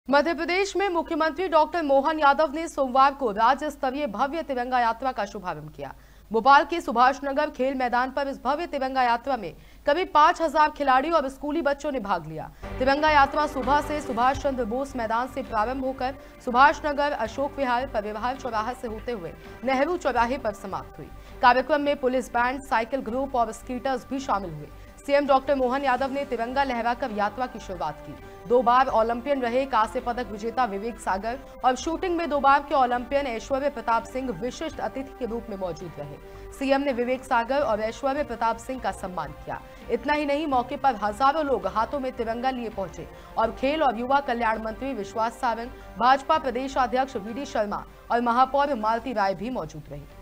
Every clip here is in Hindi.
मध्य प्रदेश में मुख्यमंत्री डॉक्टर मोहन यादव ने सोमवार को राज्य स्तरीय भव्य तिरंगा यात्रा का शुभारंभ किया। भोपाल के सुभाष नगर खेल मैदान पर इस भव्य तिरंगा यात्रा में करीब 5000 खिलाड़ी और स्कूली बच्चों ने भाग लिया। तिरंगा यात्रा सुबह से सुभाष चंद्र बोस मैदान से प्रारंभ होकर सुभाष नगर, अशोक विहार, परिवहन चौराहा से होते हुए नेहरू चौराहे पर समाप्त हुई। कार्यक्रम में पुलिस बैंड, साइकिल ग्रुप और स्कीटर्स भी शामिल हुए। सीएम डॉक्टर मोहन यादव ने तिरंगा लहराकर यात्रा की शुरुआत की। 2 बार ओलंपियन रहे कांस्य पदक विजेता विवेक सागर और शूटिंग में 2 बार के ओलंपियन ऐश्वर्य प्रताप सिंह विशिष्ट अतिथि के रूप में मौजूद रहे। सीएम ने विवेक सागर और ऐश्वर्य प्रताप सिंह का सम्मान किया। इतना ही नहीं, मौके पर हजारों लोग हाथों में तिरंगा लिए पहुंचे और खेल और युवा कल्याण मंत्री विश्वास सारंग, भाजपा प्रदेश अध्यक्ष वीडी शर्मा और महापौर मालती राय भी मौजूद रही।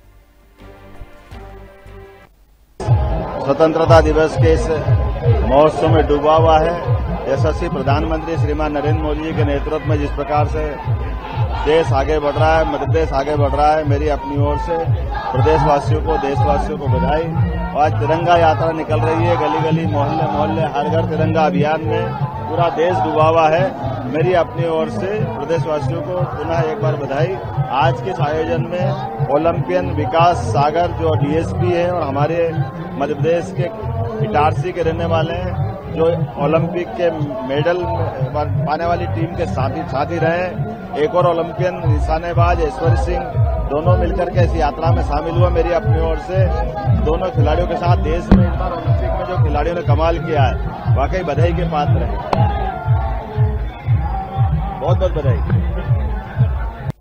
स्वतंत्रता दिवस के इस महोत्सव में डूबा हुआ है। यशस्वी प्रधानमंत्री श्रीमान नरेंद्र मोदी जी के नेतृत्व में जिस प्रकार से देश आगे बढ़ रहा है, मध्य प्रदेश आगे बढ़ रहा है, मेरी अपनी ओर से प्रदेशवासियों को, देशवासियों को बधाई। आज तिरंगा यात्रा निकल रही है, गली गली, मोहल्ले मोहल्ले, हर घर तिरंगा अभियान में पूरा देश डूबा हुआ है। मेरी अपनी ओर से प्रदेशवासियों को पुनः एक बार बधाई। आज के इस आयोजन में ओलंपियन विकास सागर जो डीएसपी है और हमारे मध्य प्रदेश के इटारसी के रहने वाले हैं, जो ओलंपिक के मेडल पाने वाली टीम के साथी रहे। एक और ओलंपियन निशानेबाज ऐश्वर्य सिंह, दोनों मिलकर के इस यात्रा में शामिल हुआ। मेरी अपनी ओर से दोनों खिलाड़ियों के साथ देश में इस बार ओलंपिक में जो खिलाड़ियों ने कमाल किया है, वाकई बधाई के पात्र है। बहुत बहुत बधाई।